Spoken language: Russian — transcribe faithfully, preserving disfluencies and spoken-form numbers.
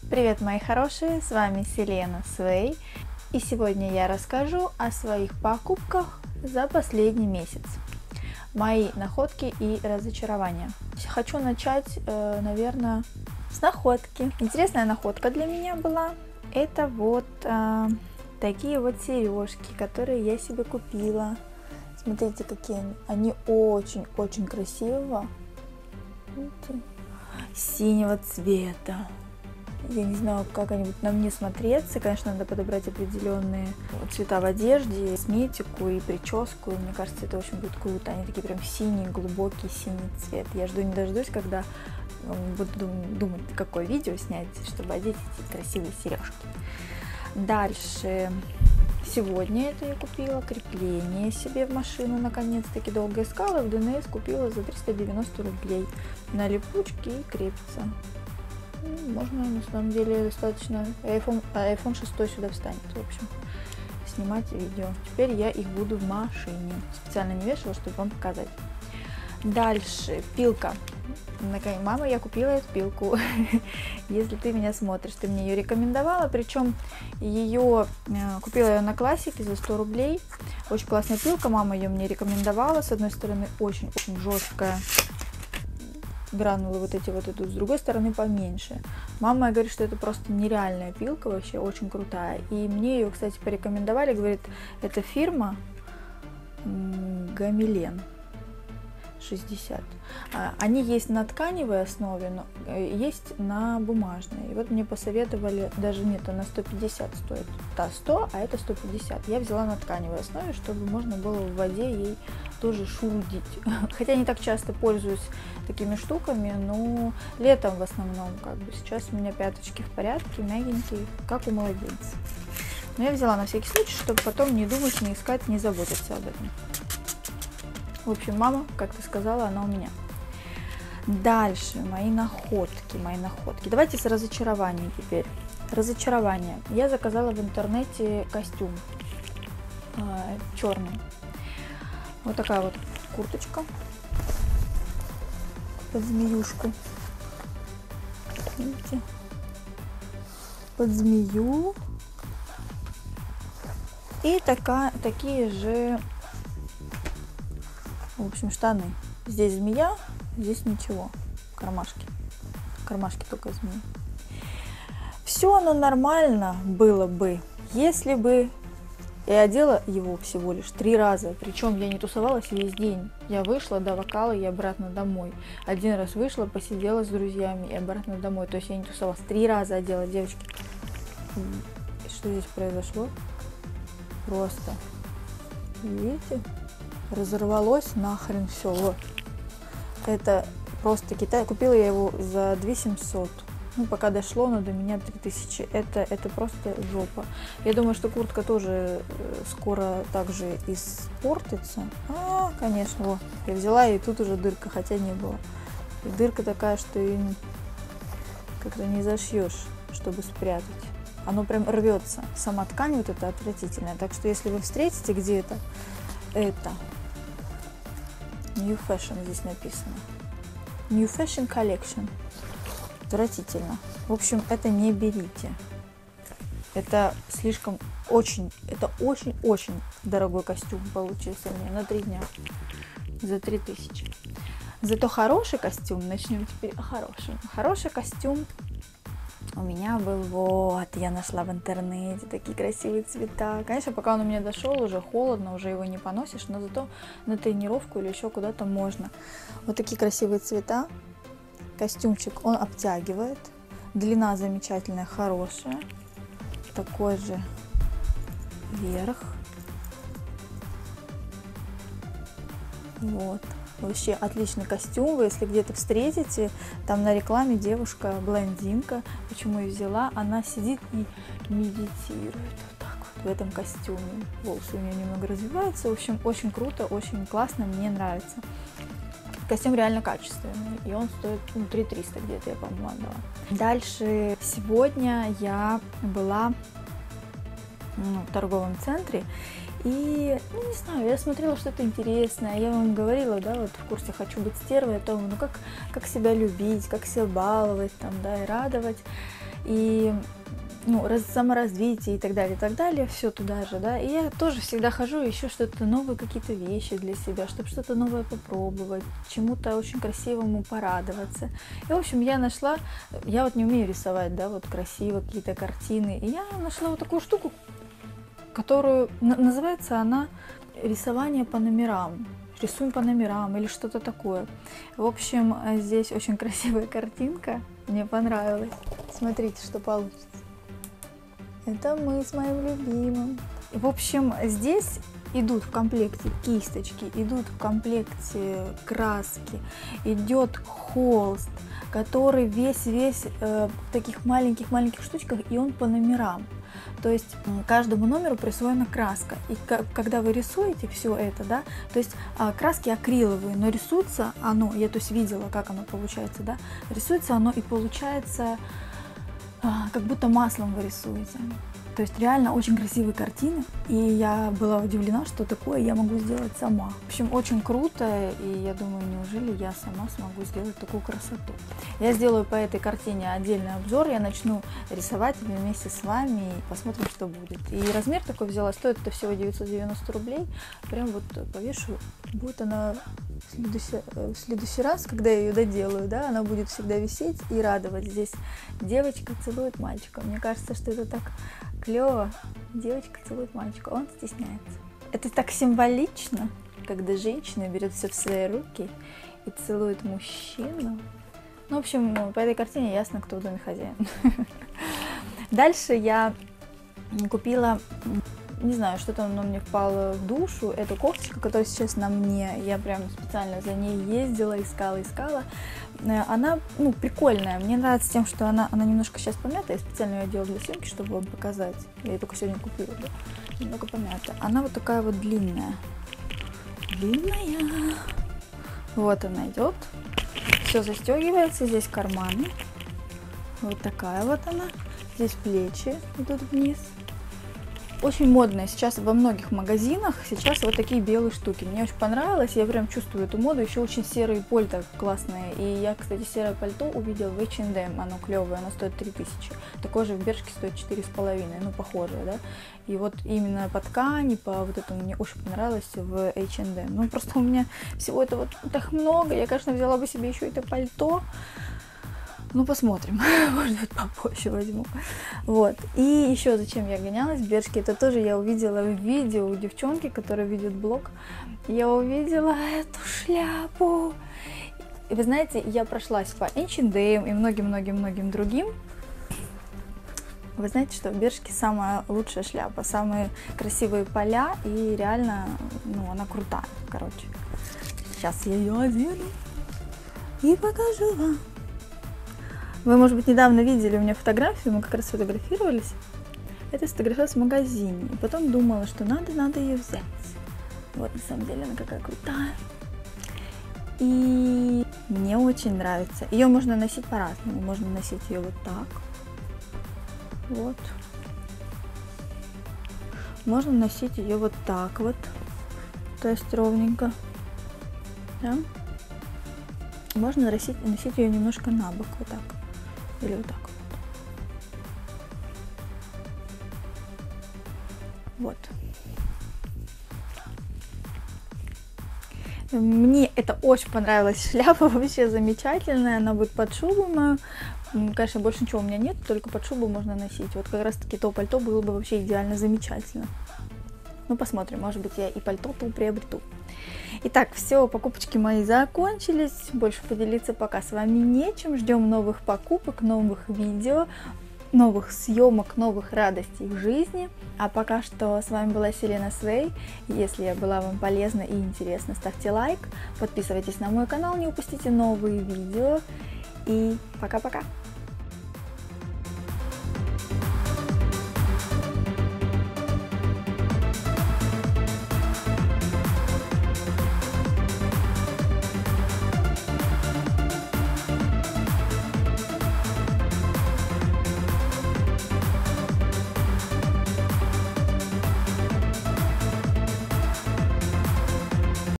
Привет, мои хорошие, с вами Селена Свей, и сегодня я расскажу о своих покупках за последний месяц, мои находки и разочарования. Хочу начать, наверное, с находки. Интересная находка для меня была, это вот э, такие вот сережки, которые я себе купила. Смотрите, какие они, они очень-очень красивого, видите? Синего цвета. Я не знаю, как они будут на мне смотреться. Конечно, надо подобрать определенные цвета в одежде, косметику и прическу. И мне кажется, это очень будет круто. Они такие прям синий, глубокий синий цвет. Я жду не дождусь, когда буду думать, какое видео снять, чтобы одеть эти красивые сережки. Дальше. Сегодня это я купила крепление себе в машину. Наконец-таки долго искала. В ДНС купила за триста девяносто рублей. На липучке и крепится. Можно, на самом деле, достаточно. iPhone, iPhone шесть сюда встанет, в общем, снимать видео. Теперь я их буду в машине. Специально не вешала, чтобы вам показать. Дальше, пилка. Мама, я купила эту пилку. Если ты меня смотришь, ты мне ее рекомендовала. Причем ее купила я на классике за сто рублей. Очень классная пилка. Мама ее мне рекомендовала. С одной стороны, очень-очень жесткая. Гранулы вот эти вот идут, с другой стороны поменьше. Мама говорит, что это просто нереальная пилка, вообще очень крутая. И мне ее, кстати, порекомендовали, говорит, это фирма Гамилен шестьдесят. Они есть на тканевой основе, но есть на бумажной. И вот мне посоветовали, даже нет, она сто пятьдесят стоит. Та сто, а это сто пятьдесят. Я взяла на тканевой основе, чтобы можно было в воде ей тоже шурудить. Хотя не так часто пользуюсь такими штуками, но летом в основном, как бы сейчас у меня пяточки в порядке, мягенькие, как у младенца. Но я взяла на всякий случай, чтобы потом не думать, не искать, не заботиться об этом. В общем, мама, как ты сказала, она у меня. Дальше, мои находки, мои находки. Давайте с разочарованием теперь. Разочарование. Я заказала в интернете костюм э, черный. Вот такая вот курточка под змеюшку. Видите? Под змею. И такая, такие же, в общем, штаны. Здесь змея, здесь ничего. Кармашки. Кармашки только змеи. Все оно нормально было бы, если бы я одела его всего лишь три раза. Причем я не тусовалась весь день. Я вышла до вокала и обратно домой. Один раз вышла, посидела с друзьями и обратно домой. То есть я не тусовалась. Три раза одела, девочки. И что здесь произошло? Просто. Видите? Разорвалось нахрен все. Вот. Это просто Китай. Купила я его за две тысячи семьсот. Ну, пока дошло, но до меня три тысячи. Это, это просто жопа. Я думаю, что куртка тоже скоро также испортится. А, конечно, вот. Я взяла, и тут уже дырка, хотя не было. И дырка такая, что ее как-то не зашьешь, чтобы спрятать. Оно прям рвется. Сама ткань вот эта отвратительная. Так что, если вы встретите где-то это, New Fashion здесь написано. New Fashion Collection. Отвратительно. В общем, это не берите. Это слишком очень, это очень-очень дорогой костюм получился мне на три дня. За три тысячи. Зато хороший костюм, начнем теперь о хорошем. Хороший костюм у меня был, вот, я нашла в интернете такие красивые цвета. Конечно, пока он у меня дошел, уже холодно, уже его не поносишь, но зато на тренировку или еще куда-то можно. Вот такие красивые цвета. Костюмчик, он обтягивает. Длина замечательная, хорошая. Такой же верх. Вот. Вообще отличный костюм. Вы если где-то встретите, там на рекламе девушка блондинка. Почему я взяла? Она сидит и медитирует. Вот так вот в этом костюме. Волосы у нее немного развиваются. В общем, очень круто, очень классно. Мне нравится. Костюм реально качественный, и он стоит ну, три триста где-то, я, по-моему, отдала. Дальше, сегодня я была ну, в торговом центре, и, ну, не знаю, я смотрела что-то интересное, я вам говорила, да, вот в курсе «Хочу быть стервой», о том, ну, как, как себя любить, как себя баловать, там, да, и радовать. и ну, раз, саморазвитие и так далее, и так далее, все туда же, да, и я тоже всегда хожу, ищу что-то новое, какие-то вещи для себя, чтобы что-то новое попробовать, чему-то очень красивому порадоваться. И, в общем, я нашла, я вот не умею рисовать, да, вот красиво какие-то картины, и я нашла вот такую штуку, которую, называется она рисование по номерам, рисуем по номерам или что-то такое. В общем, здесь очень красивая картинка, мне понравилась, смотрите, что получится. Это мы с моим любимым. В общем, здесь идут в комплекте кисточки, идут в комплекте краски, идет холст, который весь-весь э, в таких маленьких-маленьких штучках, и он по номерам. То есть каждому номеру присвоена краска. И когда вы рисуете все это, да, то есть краски акриловые, но рисуется оно, я то есть видела, как оно получается, да, рисуется оно и получается как будто маслом вы рисуете. То есть реально очень красивые картины, и я была удивлена, что такое я могу сделать сама. В общем, очень круто, и я думаю, неужели я сама смогу сделать такую красоту. Я сделаю по этой картине отдельный обзор, я начну рисовать вместе с вами, и посмотрим, что будет. И размер такой взяла, стоит это всего девятьсот девяносто рублей, прям вот повешу, будет она в следующий, в следующий раз, когда я ее доделаю, да, она будет всегда висеть и радовать. Здесь девочка целует мальчика, мне кажется, что это так клево. Девочка целует мальчика, он стесняется. Это так символично, когда женщина берет все в свои руки и целует мужчину. Ну, в общем, по этой картине ясно, кто в доме хозяин. Дальше я купила, не знаю, что-то оно мне впало в душу, эту кофточку, которая сейчас на мне. Я прям специально за ней ездила, искала, искала. Она, ну, прикольная. Мне нравится тем, что она, она немножко сейчас помятая. Я специально ее делала для съемки, чтобы вам показать. Я ее только сегодня купила, да? Немного помятая. Она вот такая вот длинная. Длинная. Вот она идет. Все застегивается. Здесь карманы. Вот такая вот она. Здесь плечи идут вниз. Очень модная сейчас во многих магазинах, сейчас вот такие белые штуки. Мне очень понравилось, я прям чувствую эту моду. Еще очень серые пальто классные. И я, кстати, серое пальто увидела в эйч энд эм, оно клевое, оно стоит три тысячи. Такое же в Бершке стоит четыре с половиной, ну похожее, да. И вот именно по ткани, по вот этому мне очень понравилось в эйч энд эм. Ну просто у меня всего этого так много, я, конечно, взяла бы себе еще это пальто. Ну, посмотрим, может быть, попозже возьму. Вот. И еще зачем я гонялась в Бершке, это тоже я увидела в видео у девчонки, которая ведет блог. Я увидела эту шляпу. И вы знаете, я прошлась по эйч энд эм и многим-многим-многим другим. Вы знаете, что в Бершке самая лучшая шляпа, самые красивые поля, и реально, ну, она крутая, короче. Сейчас я ее одену и покажу вам. Вы, может быть, недавно видели у меня фотографию, мы как раз фотографировались. Это сфотографировалась в магазине. И потом думала, что надо, надо ее взять. Вот, на самом деле, она какая крутая. И мне очень нравится. Ее можно носить по-разному. Можно носить ее вот так. Вот. Можно носить ее вот так вот. То есть ровненько. Да? Можно носить, носить ее немножко на бок, вот так. Или вот так вот. Вот. Мне это очень понравилась шляпа, вообще замечательная. Она будет под шубу мою. Конечно, больше ничего у меня нет, только под шубу можно носить. Вот как раз таки то пальто было бы вообще идеально замечательно. Ну, посмотрим, может быть, я и пальто-то приобрету. Итак, все, покупочки мои закончились. Больше поделиться пока с вами нечем. Ждем новых покупок, новых видео, новых съемок, новых радостей в жизни. А пока что с вами была Селена Свей. Если я была вам полезна и интересна, ставьте лайк, подписывайтесь на мой канал, не упустите новые видео. И пока-пока!